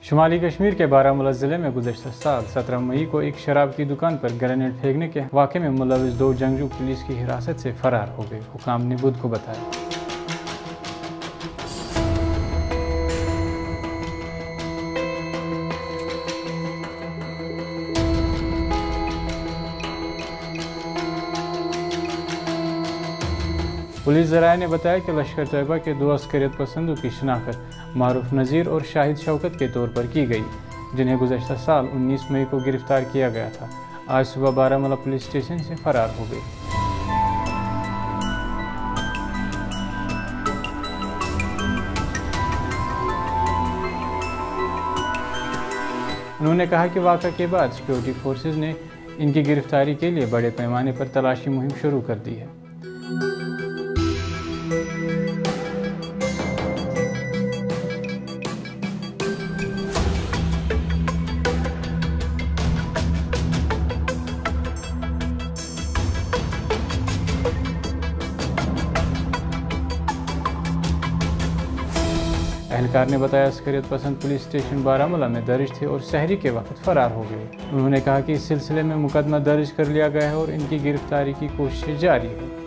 शुमाली कश्मीर के बारामूला ज़िले में गुज़श्ता साल 17 मई को एक शराब की दुकान पर ग्रेनेड फेंकने के वाक़े में मुलविस 2 जंगजू पुलिस की हिरासत से फ़रार हो गए, हुकाम ने बुध को बताया। पुलिस ज़राए ने बताया कि लश्कर तैयबा के 2 अस्करियत पसंदों की शनाख्त मारूफ नज़ीर और शाहिद शौकत के तौर पर की गई, जिन्हें गुज़श्ता साल 19 मई को गिरफ्तार किया गया था। आज सुबह बारामूला पुलिस स्टेशन से फ़रार हो गए। उन्होंने कहा कि वाक़ा के बाद सिक्योरिटी फोर्सेज ने इनकी गिरफ्तारी के लिए बड़े पैमाने पर तलाशी मुहिम शुरू कर दी है। एहलकार ने बताया अस्करियत पसंद पुलिस स्टेशन बारामूला में दर्ज थे और सहरी के वक्त फ़रार हो गए। उन्होंने कहा कि इस सिलसिले में मुकदमा दर्ज कर लिया गया है और इनकी गिरफ्तारी की कोशिशें जारी है।